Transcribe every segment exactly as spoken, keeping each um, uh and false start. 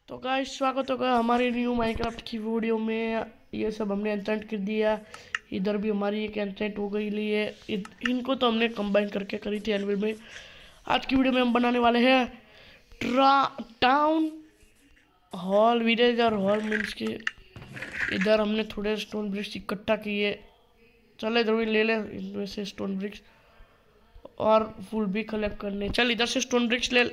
तो गाइस स्वागत होगा हमारी न्यू माइनक्राफ्ट की वीडियो में। ये सब हमने एंचेंट कर दिया। इधर भी हमारी एक एंचेंट हो गई ली है। इनको तो हमने कंबाइन करके करी थी एनविल में। आज की वीडियो में हम बनाने वाले हैं टाउन हॉल विलेज और हॉल मीन्स के। इधर हमने थोड़े स्टोन ब्रिक्स इकट्ठा किए। चले जरूर ले ले इनमें से स्टोन ब्रिक्स और फूल भी कलेक्ट करने। चल इधर से स्टोन ब्रिक्स ले।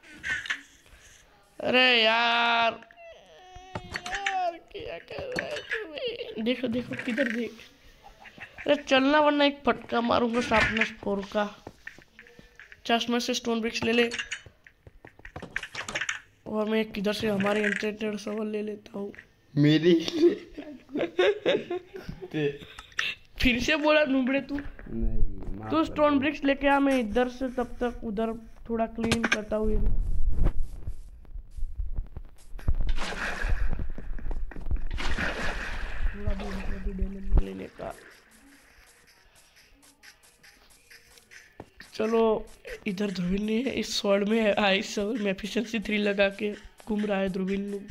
अरे यार यार क्या कर रहा है तुम्हें? देखो देखो किधर देख। अरे चलना वरना एक फटका मारूंगा शार्पनेस फोर का। चश्मे से स्टोन ब्रिक्स ले ले और मैं किधर से हमारे एंचेंटेड सवल ले लेता हूँ। मेरी फिर से बोला नुबड़े तू। नहीं तू स्टोन ब्रिक्स लेके आ, मैं इधर से तब तक उधर थोड़ा क्लीन करता हूँ। लेने का चलो इधर ध्रुविन है इस स्वॉर्ड में आई सवल में एफिशिएंसी थ्री लगा के घूम रहा है ध्रुविन।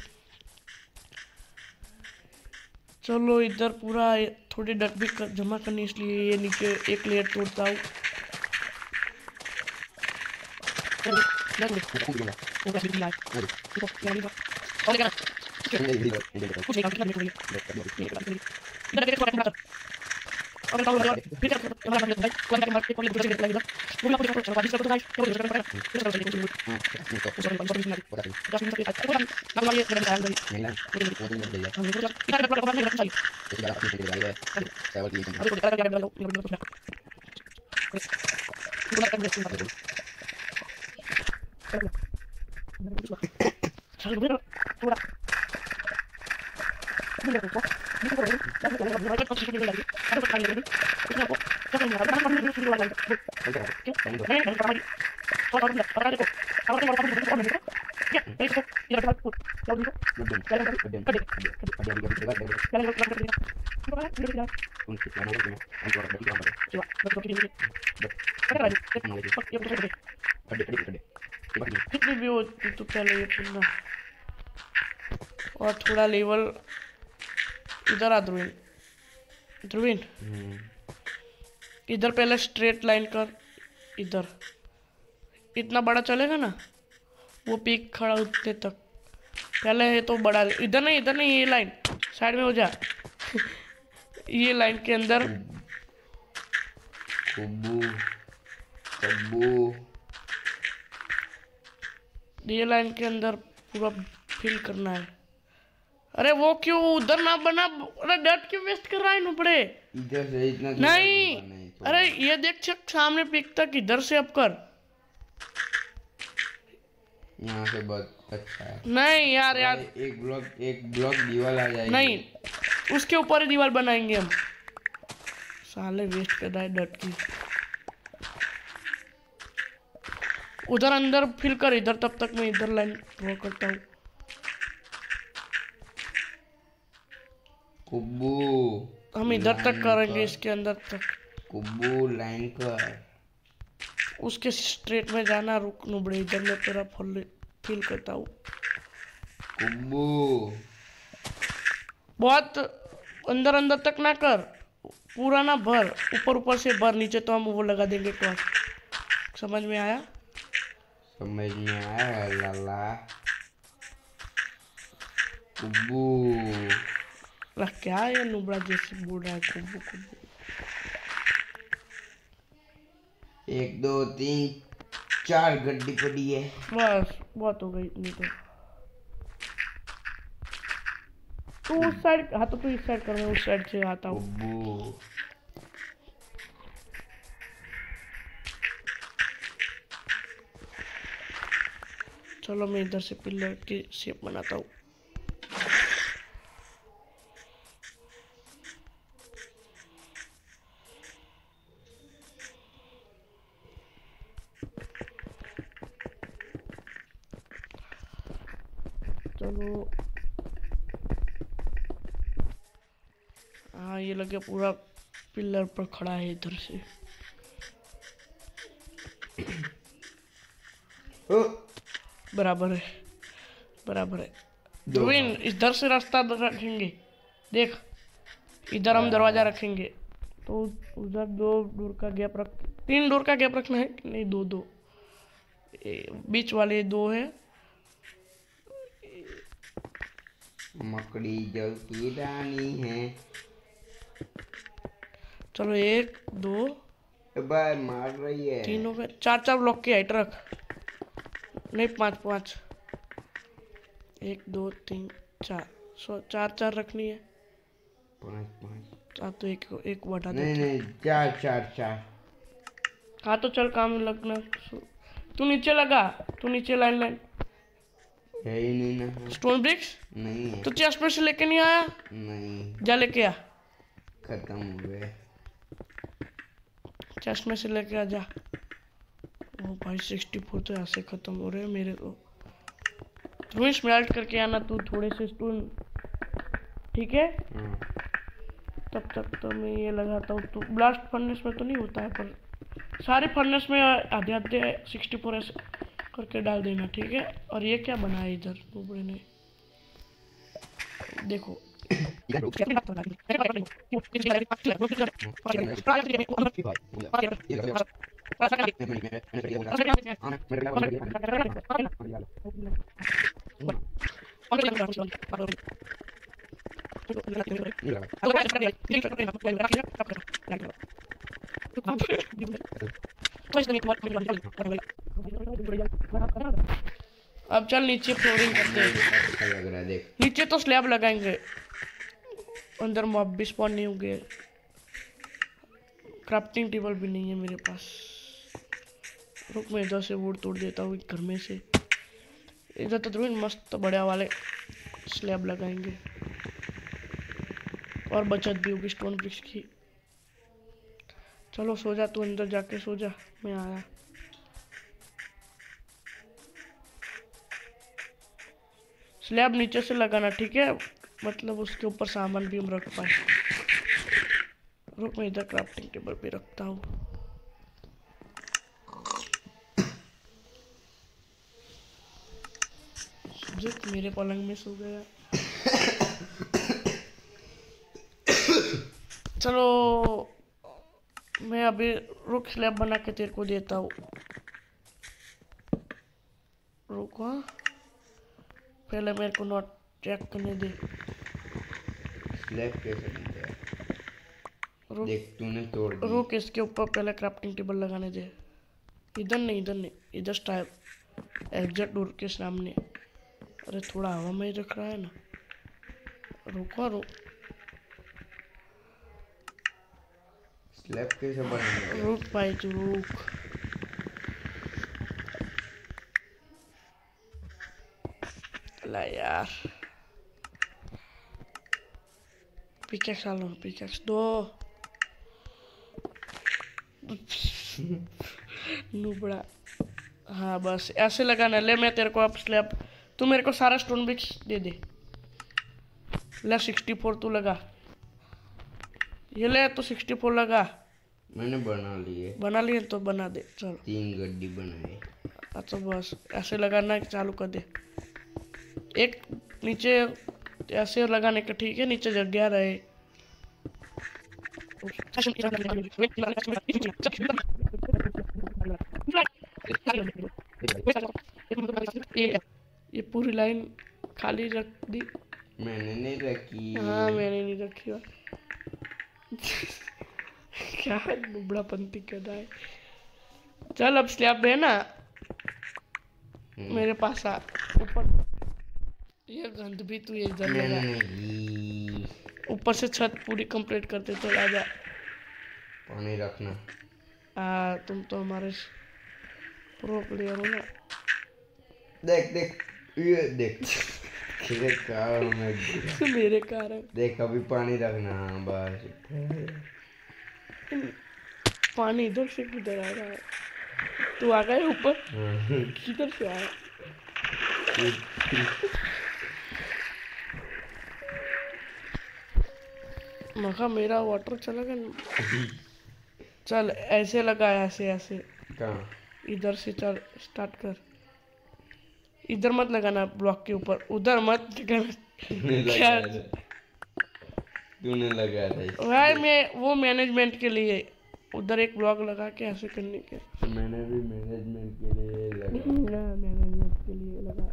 चलो इधर पूरा थोड़ी डक भी कर, जमा करनी, इसलिए ये नीचे एक लेयर तोड़ता हूँ। कितनी भी होती तो पहले ये पुनः और थोड़ा लेवल इधर आ ध्रुविन। ध्रुविन इधर पहले स्ट्रेट लाइन कर। इधर इतना बड़ा चलेगा ना, वो पीक खड़ा उठने तक। पहले है तो बड़ा, इधर नहीं इधर नहीं, ये लाइन साइड में हो जा। ये लाइन के अंदर कुब्बू कुब्बू ये लाइन के अंदर पूरा फिल करना है। अरे वो क्यों उधर ना बना? अरे डट क्यों वेस्ट कर रहा है नुपड़े? इधर से इतना नहीं, नहीं तो अरे ये देख चक सामने पिक तक इधर से अब कर। यहाँ से बहुत अच्छा है। नहीं यार यार एक ब्लॉक एक ब्लॉक दीवार आ जाएगी। नहीं, उसके ऊपर ही दीवार बनाएंगे हम। साले वेस्ट कर रहा है डट की। उधर अंदर फिल कर इधर, तब तक मैं इधर लाइन ड्रॉ करता हूँ। कुब्बू हम इधर तक करेंगे, इसके अंदर तक। कुब्बू लाइन कर। उसके स्ट्रेट में जाना। रुक नुबड़े, इधर मैं तेरा फल फिल करता हूँ। कुब्बू बहुत अंदर अंदर तक ना कर, पूरा ना भर, ऊपर ऊपर से भर, नीचे तो हम वो लगा देंगे क्रॉस। समझ में आया? समझ में आया लाला। कुब्बू ला क्या है नुबड़ा जैसे बोल रहा है कुब्बू कुब्बू। एक दो तीन चार गड्डी पड़ी है। बस बहुत हो गई इतनी तो। तू उस साइड, हाँ तो तू इस साइड कर, मैं उस साइड से आता हूँ। कुब्बू चलो मैं इधर से पिलर की शेप बनाता हूँ। चलो हाँ, ये लगे पूरा पिलर पर खड़ा है इधर से। बराबर है। बराबर है। दो ध्रुवीन इधर से रास्ता रखेंगे, देख इधर हम दरवाजा रखेंगे तो उधर दो डोर का गैप रख, तीन डोर का गैप रखना है कि नहीं? दो दो ए, बीच वाले दो है। मकड़ी जल की रानी है। चलो एक दो बार मार रही है। तीन हो गए, चार चार ब्लॉक की हाइट रख, नहीं पाँच पाँच, एक दो तीन चार, सो चार चार रखनी है। पाँच पाँच हाँ तो एक एक बढ़ा नहीं देते। नहीं चार चार चार। हाँ तो चल काम में लगना। तू नीचे लगा, तू नीचे लाइन लाइन। है ही नहीं ना। स्टोन ब्रिक्स नहीं है। तो चेस्ट में से लेके नहीं आया? नहीं, जा लेके आ, खत्म हो गए। चेस्ट में से लेके आ जा। ओ भाई सिक्सटी फोर तो ऐसे खत्म हो रहे हैं मेरे तो। तू स्मेल्ट करके आना तू थोड़े से स्टोन, ठीक है? हाँ। तब तक तो मैं ये लगाता हूँ। तो ब्लास्ट फर्नेस में तो नहीं होता है, पर सारे फर्नेस में आधे आधे सिक्सटी फोर ऐसे करके डाल देना, ठीक है? और ये क्या बना है इधर ऊपर ने, देखो अब चल नीचे फ्लोरिंग करते हैं। अच्छा लग रहा है देख। नीचे तो स्लैब लगाएंगे, अंदर मॉब भी स्पॉन नहीं होंगे। क्राफ्टिंग टेबल भी नहीं है मेरे पास, रुक मैं इधर से वुड तोड़ देता हूँ घर में से। इधर तो ध्रुवीन मस्त बढ़िया वाले स्लैब लगाएंगे और बचत भी होगी स्टोन ब्रिक्स की। चलो सो जा, तू अंदर जाके सो जा, मैं आया। स्लैब नीचे से लगाना, ठीक है? मतलब उसके ऊपर सामान भी हम रख पाए। रुक मैं इधर क्राफ्टिंग टेबल पे रखता हूँ। सुजीत मेरे पलंग में सो गया। चलो मैं अभी रुक स्लैब बना के तेरे को देता हूँ। रुक, हाँ पहले मेरे को नोट चेक करने दे। स्लैब कैसे बन गया? रुक देख तूने तोड़ दी। रुक इसके ऊपर पहले क्राफ्टिंग टेबल लगाने दे। इधर नहीं, इधर नहीं, इधर स्टाइल एग्जैक्ट डोर के सामने। अरे थोड़ा हवा में ही रख रहा है ना। रुको रुक, स्लैब कैसे बनेगा? रुक भाई तू रुक। ला यार, पिकेक्स आलो, पिकेक्स दो। नुबड़ा, हाँ बस ऐसे लगाना। ले मैं तेरे को अब स्लैब, तू मेरे को सारा स्टोन ब्रिक्स दे दे। ले सिक्सटी फोर तू लगा, ये ले तो सिक्सटी फोर लगा। मैंने बना लिए। बना लिए तो बना दे, चलो। तीन गड्डी बनाए। अच्छा बस ऐसे लगाना चालू कर दे। एक नीचे ऐसे लगाने का, ठीक है? नीचे जगह रहे। ये पूरी लाइन खाली रख दी। मैंने नहीं रखी। हाँ मैंने नहीं रखी। क्या दुबड़ा पंती कर रहा है। चल अब स्लैब है ना मेरे पास आ ऊपर। ये गंद भी तू ये इधर लगा। ऊपर से छत पूरी कंप्लीट करते तो राजा। पानी रखना। आ तुम तो हमारे प्रो प्लेयर हो ना। देख देख ये देख तेरे कारण में मेरे कारण। देख अभी पानी रखना। हाँ बस पानी इधर से किधर आ रहा है? तू आ गया ऊपर? किधर से आया? मखा मेरा वाटर चला गया। चल ऐसे लगा, ऐसे ऐसे कहाँ? इधर से चल स्टार्ट कर। इधर मत लगाना ब्लॉक के ऊपर, उधर मत लगाना। तूने लगाया था, तूने लगाया था भाई मैं वो मैनेजमेंट के लिए उधर एक ब्लॉक लगा के ऐसे करने के। मैंने भी मैनेजमेंट के लिए लगा। ना मैनेजमेंट के लिए लगा।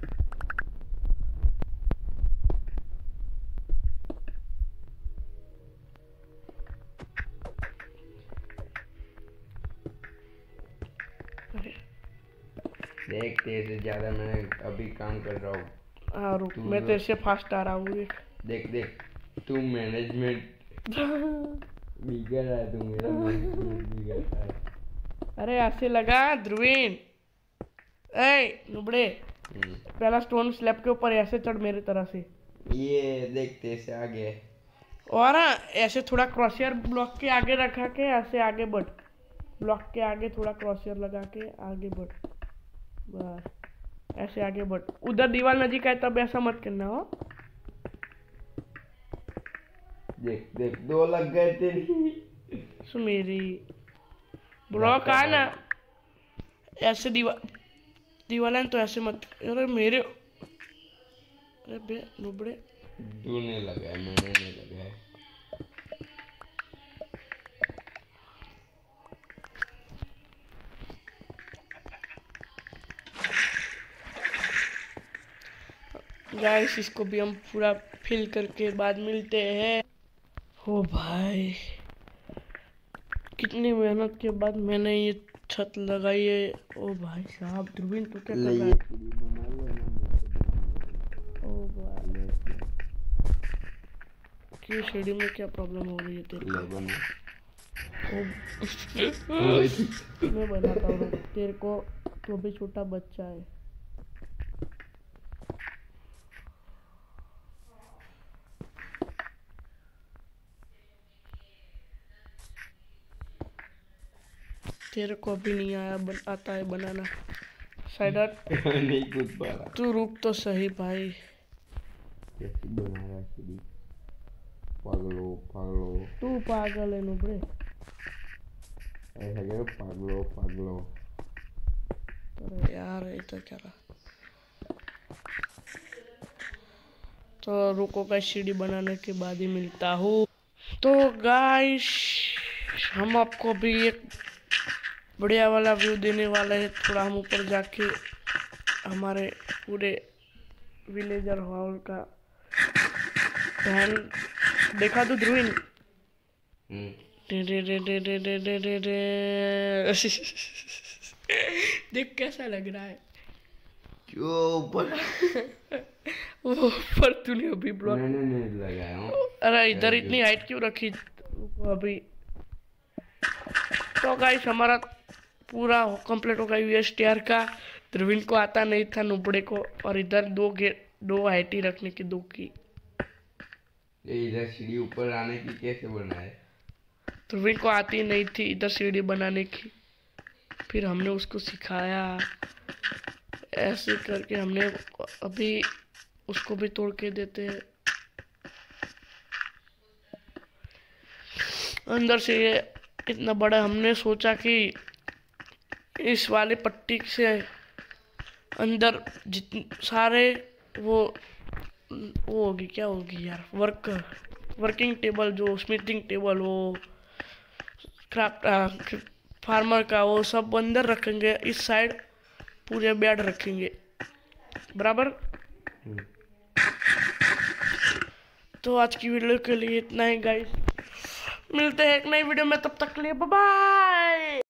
देख तेरे से ज्यादा मैं अभी काम कर रहा हूँ। हाँ रुक, मैं तेरे से फास्ट आ रहा हूँ। देख देख तू मैनेजमेंट बिगड़ रहा है, तू मेरा मैनेजमेंट बिगड़ रहा है। अरे ऐसे लगा ध्रुवीन, ए नुबड़े, पहला स्टोन स्लैब के ऊपर ऐसे चढ़ मेरी तरह से। ये देख तेरे से आगे और ऐसे थोड़ा क्रॉसर ब्लॉक के आगे रखा के ऐसे आगे बढ़, ब्लॉक के आगे थोड़ा क्रॉसर लगा के आगे बढ़, बस ऐसे आगे बढ़। उधर दीवार नजीक है तब ऐसा मत करना हो। देख देख दो लग गए तेरी। सुमेरी ब्लॉक आ ना ऐसे दीवार दीवार है तो ऐसे मत। अरे मेरे, अरे बे नुबड़े, तूने लगाया मैंने नहीं लगाया। गाइस इसको भी हम पूरा फिल करके बाद मिलते हैं। हो भाई कितनी मेहनत के बाद मैंने ये छत लगाई है। ओ भाई साहब ध्रुवीन तो क्या कर रहा है? ओ भाई की शेडी में क्या प्रॉब्लम हो रही है तेरे को? मैं बनाता हूँ तेरे को, तो भी छोटा बच्चा है। तेरे को अभी नहीं आया बन, आता है बनाना। साइडर नहीं कुछ पा तू रुक तो सही भाई। कैसे बना रहा है? पागलो पागलो तू पागल है नुबड़े, ऐसा करो पागलो पागलो। अरे यार ये तो क्या रहा। तो रुको का सीढ़ी बनाने के बाद ही मिलता हूँ। तो गाइस हम आपको भी एक बढ़िया वाला व्यू देने वाला है। थोड़ा हम ऊपर जाके हमारे पूरे विलेजर हॉल का ध्यान देखा तो ध्रुवीन। देख कैसा लग रहा है। क्यों ऊपर वो पर तूने अभी ब्लॉक मैंने नहीं लगाया हूँ। अरे इधर इतनी हाइट क्यों रखी अभी? तो गाइस हमारा पूरा कंप्लीट हो गया यूएसटीआर का। ध्रुवीन को आता नहीं था नुबड़े को, और इधर दो गेट दो हाइट ही रखने की, दो की। ये इधर सीढ़ी ऊपर आने की कैसे बनाए? ध्रुवीन को आती नहीं थी इधर सीढ़ी बनाने की, फिर हमने उसको सिखाया। ऐसे करके हमने अभी उसको भी तोड़ के देते हैं। अंदर से ये इतना बड़ा, हमने सोचा कि इस वाले पट्टी से अंदर जितने सारे वो वो होगी, क्या होगी यार, वर्क वर्किंग टेबल, जो स्मिथिंग टेबल, वो क्राफ्ट फार्मर का, वो सब अंदर रखेंगे। इस साइड पूरे बेड रखेंगे बराबर। तो आज की वीडियो के लिए इतना ही गाइस, मिलते हैं एक नई वीडियो में, तब तक के लिए बाय बाय।